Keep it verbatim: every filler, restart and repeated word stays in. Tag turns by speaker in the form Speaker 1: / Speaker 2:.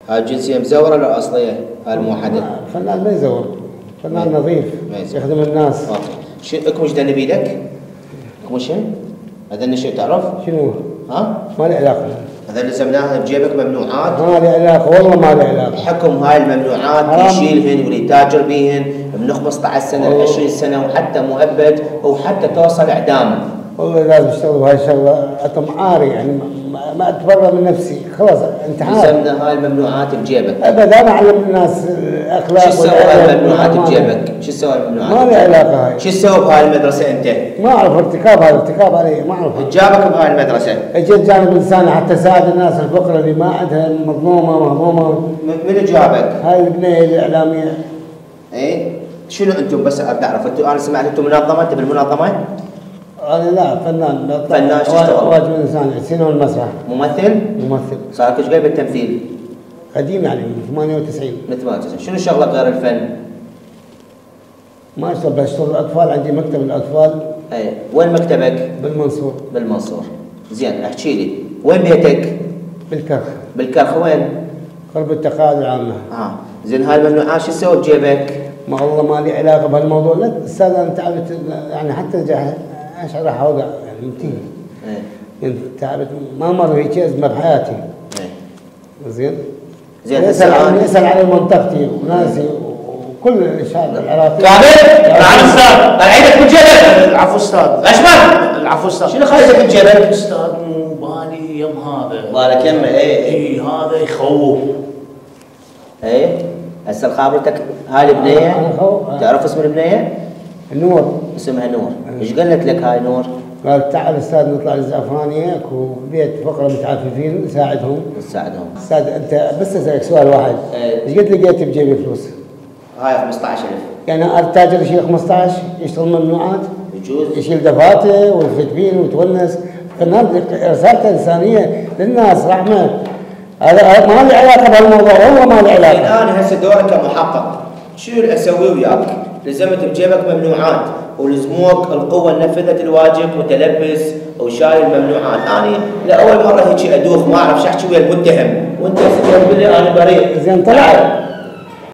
Speaker 1: هاي الجنسية مزورة ولا أصلية؟ هاي الموحدة؟
Speaker 2: فنان ما يزور، فنان نظيف يخدم الناس.
Speaker 1: اوكي، شو اكمش دني بيدك؟ اكمش هذا اللي شو تعرف؟
Speaker 2: شنو؟
Speaker 1: ها؟
Speaker 2: ما له علاقة.
Speaker 1: هذا اللي سمناها بجيبك ممنوعات؟
Speaker 2: ما له علاقة والله ما له علاقة.
Speaker 1: حكم هاي الممنوعات يشيلهن واللي يتاجر بيهن من خمسة عشر سنة ل عشرين سنة وحتى مؤبد وحتى توصل إعدام.
Speaker 2: والله لازم اشتغل بهاي الشغله، اطم عاري يعني ما اتبرى من نفسي، خلاص انتحار.
Speaker 1: سمنا هاي الممنوعات بجيبك.
Speaker 2: ابدا انا اعلم الناس الاخلاق.
Speaker 1: شو تسوي هاي الممنوعات بجيبك؟ شو تسوي الممنوعات؟
Speaker 2: ما لي علاقه هاي.
Speaker 1: شو تسوي بهاي المدرسه انت؟
Speaker 2: ما اعرف ارتكاب هذا ارتكاب علي ما اعرف.
Speaker 1: جابك بهاي المدرسه؟
Speaker 2: اجيت جانب انساني حتى اساعد الناس الفقراء اللي ما عندها مظلومه مهضومه.
Speaker 1: من جابك؟
Speaker 2: هاي البنيه الاعلاميه.
Speaker 1: ايه؟ شنو انتم بس ابي اعرف انتم انا سمعت انتم منظمه انت بالمنظمه؟
Speaker 2: انا لا فنان.
Speaker 1: فنان شو تشتغل؟
Speaker 2: واجب انساني سينما المسرح.
Speaker 1: ممثل؟
Speaker 2: ممثل.
Speaker 1: صار لك ايش قد بالتمثيل؟
Speaker 2: قديم يعني من ثمانية وتسعين.
Speaker 1: من ثمانية وتسعين، شنو شغلك غير الفن؟
Speaker 2: ما اشتغل بشتغل الاطفال، عندي مكتب الاطفال.
Speaker 1: اي، وين مكتبك؟
Speaker 2: بالمنصور.
Speaker 1: بالمنصور. زين احكي لي، وين بيتك؟
Speaker 2: بالكرخ.
Speaker 1: بالكرخ وين؟
Speaker 2: قرب التقاعد العامة.
Speaker 1: اه، زين هاي الممنوعات شو تسوي بجيبك؟
Speaker 2: ما والله ما لي علاقة بهالموضوع، لا استاذ انا تعبت يعني حتى ايش راح اوقع يعني منتهي.
Speaker 1: ايه.
Speaker 2: يعني تعبت ما مر هيك ازمة بحياتي.
Speaker 1: ايه.
Speaker 2: زين؟
Speaker 1: زين
Speaker 2: يسأل عن يسأل على منطقتي وناسي وكل الشعب العراقي.
Speaker 1: كامل؟ نعم استاذ، اعيدك بجيبك.
Speaker 3: العفو استاذ.
Speaker 1: اشمل؟
Speaker 3: العفو استاذ.
Speaker 1: شنو خايفك بجيبك؟
Speaker 3: استاذ مو بالي يم هذا.
Speaker 1: بالك يمه ايه.
Speaker 3: اي هذا يخوف.
Speaker 1: ايه؟ هسه خابرتك هاي البنيه؟ تعرف اسم البنيه؟
Speaker 2: نور.
Speaker 1: اسمها نور، ايش قالت لك هاي نور؟
Speaker 2: قال تعال استاذ نطلع للزعفرانية اكو بيت فقراء متعففين نساعدهم.
Speaker 1: نساعدهم.
Speaker 2: استاذ انت بس اسالك سؤال واحد.
Speaker 1: ايه.
Speaker 2: ايش قد لقيت بجيبي فلوس؟
Speaker 1: هاي خمسة عشر ألف.
Speaker 2: يعني التاجر يشيل خمسة عشر يشتغل ممنوعات؟
Speaker 1: يجوز.
Speaker 2: يشيل دفاته ويفت بين ويتونس، فنان رسالته انسانيه للناس رحمه. هذا ما له علاقه بهالموضوع، هو ما له علاقه.
Speaker 1: انا هسه دوري كمحقق، شو اللي اسوي وياك؟ لزمت بجيبك ممنوعات ولزموك القوه نفذت الواجب وتلبس وشايل ممنوعات، انا لاول مره هيك ادوخ ما اعرف شو احكي ويا المتهم وانت تقول لي انا بريء.
Speaker 2: زين طلع